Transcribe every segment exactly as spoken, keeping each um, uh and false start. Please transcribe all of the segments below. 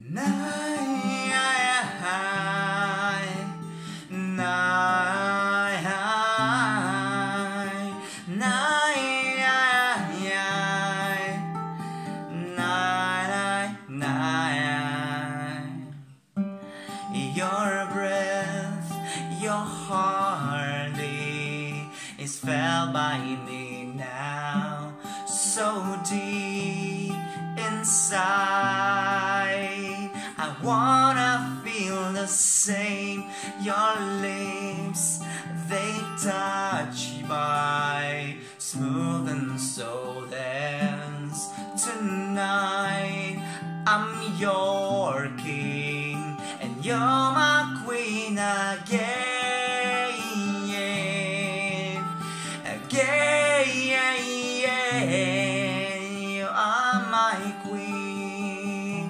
Your breath, your heartbeat is felt by me now, so deep inside. I wanna feel the same. Your lips, they touch my smooth and so dance. Tonight I'm your king and you're my queen again. Again, you are my queen.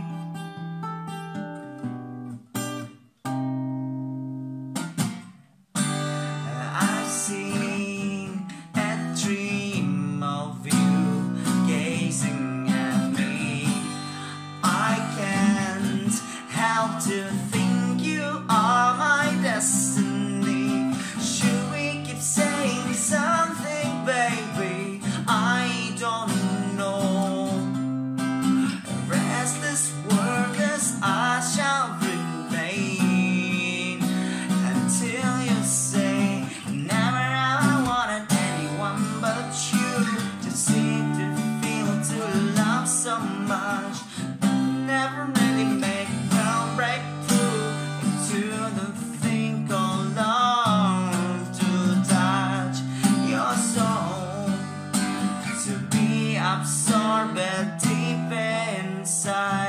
I've seen a dream of you gazing at me. I can't help to think you are my destiny. Should we keep saying something, baby? I don't know. Restless workers, I shall remain until you say never I wanted anyone but you. To see, to feel, to love so much, but never really make no breakthrough into the thing called love. To touch your soul, to be absorbed deep inside.